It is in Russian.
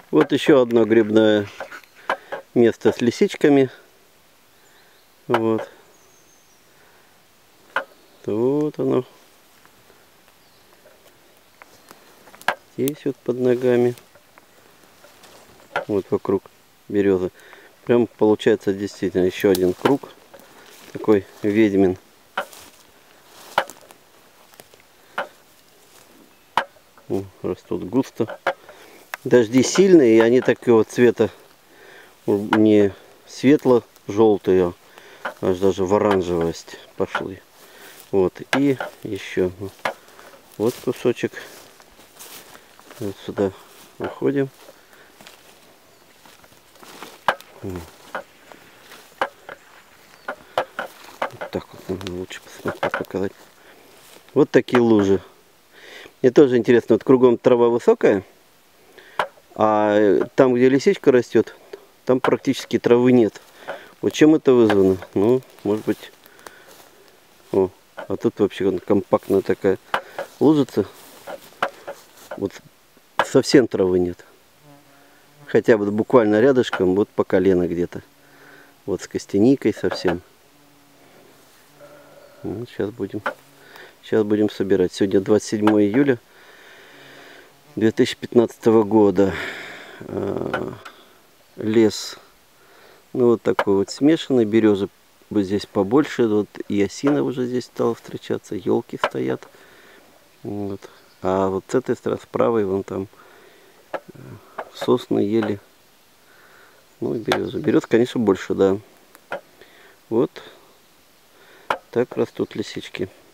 Вот еще одно грибное место с лисичками. Вот. Вот оно. Здесь вот под ногами. Вот вокруг березы. Прям получается действительно еще один круг. Такой ведьмин. Растут густо. Дожди сильные, и они такого цвета не светло-желтые, аж даже в оранжевость пошли. Вот, и еще вот кусочек. Вот сюда выходим. Вот так вот, наверное, лучше посмотреть, показать. Вот такие лужи. Мне тоже интересно, вот кругом трава высокая, а там, где лисичка растет, там практически травы нет. Вот чем это вызвано? Ну, может быть... О, а тут вообще компактная такая лужица. Вот совсем травы нет. Хотя бы буквально рядышком, вот по колено где-то. Вот с костяникой совсем. Вот сейчас будем собирать. Сегодня 27 июля 2015 года. Лес, ну вот такой вот смешанный. Березы здесь побольше. Вот и осина уже здесь стала встречаться. Елки стоят. Вот. А вот с этой стороны, с правой, вон там сосны, ели. Ну и березы. Берез, конечно, больше, да. Вот так растут лисички.